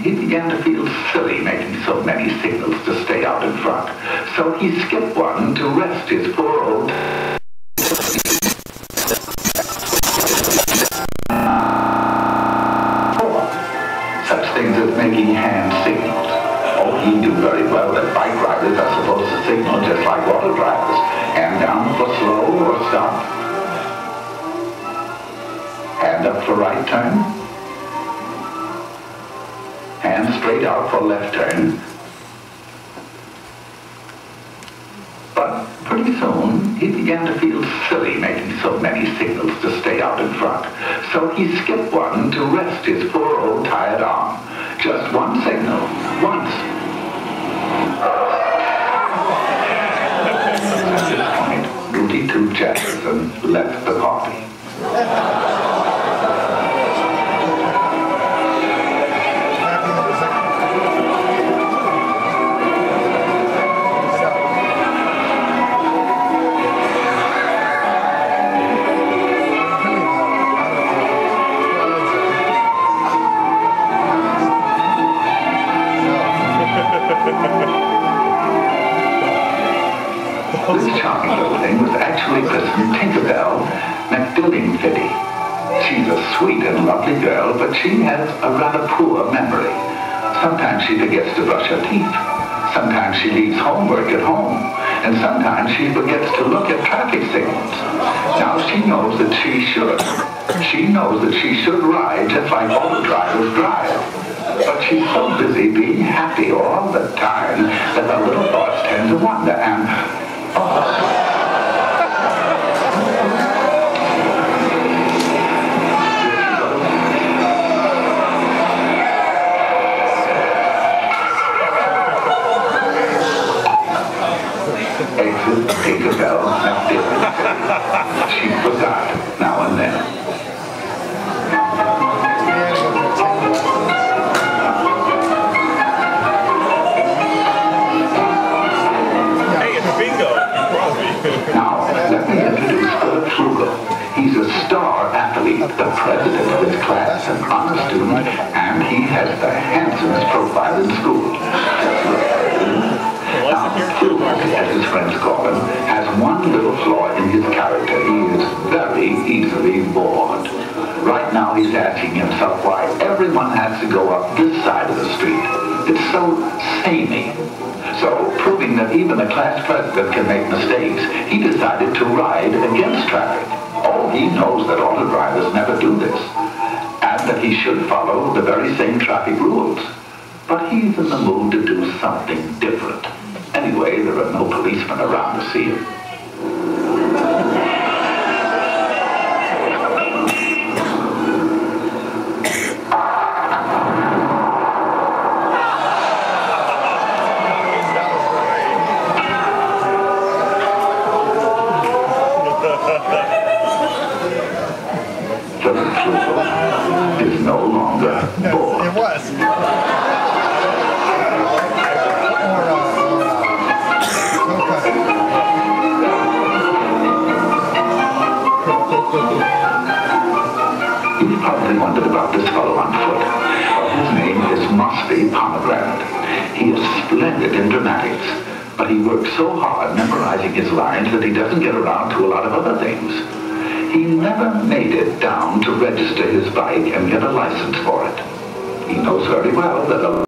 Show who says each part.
Speaker 1: he began to feel silly making so many signals to stay out in front. So he skipped one to rest his poor old... Such things as making hand signals. Oh, he knew very well that bike riders are supposed to signal just like auto drivers. Hand down for slow or stop. Hand up for right turn. Hand straight out for left turn. But pretty soon, he began to feel silly making so many signals to stay out in front. So he skipped one to rest his poor old tired arm. Just one signal, once. At this point, Rudy took Jefferson left the party. This charming little thing was actually christened Tinkerbell McDillingfitty. She's a sweet and lovely girl, but she has a rather poor memory. Sometimes she forgets to brush her teeth. Sometimes she leaves homework at home. And sometimes she forgets to look at traffic signals. Now she knows that she should. She knows that she should ride just like auto drivers drive. But she's so busy being happy all the time that the little thoughts tend to wander and... Exit Tinkerbell McDillingfitty. She forgot now and then. Now, let me introduce Philip Frugal. He's a star athlete, the president of his class, an honor student, and he has the handsomest profile in school. Now, Philip, as his friends call him, has one little flaw in his character. He is very easily bored. Right now, he's asking himself why everyone has to go up this side of the street. It's so samey. So, proving that even the class president can make mistakes, he decided to ride against traffic. Oh, he knows that auto drivers never do this, and that he should follow the very same traffic rules. But he's in the mood to do something different. Anyway, there are no policemen around to see him. Is no longer bored.
Speaker 2: It was.
Speaker 1: You've probably wondered about this fellow on foot. Well, his name is Mosby Pomegranate. He is splendid in dramatics, but he works so hard memorizing his lines that he doesn't get around to a lot of other things. He never made it down to register his bike and get a license for it. He knows very well that a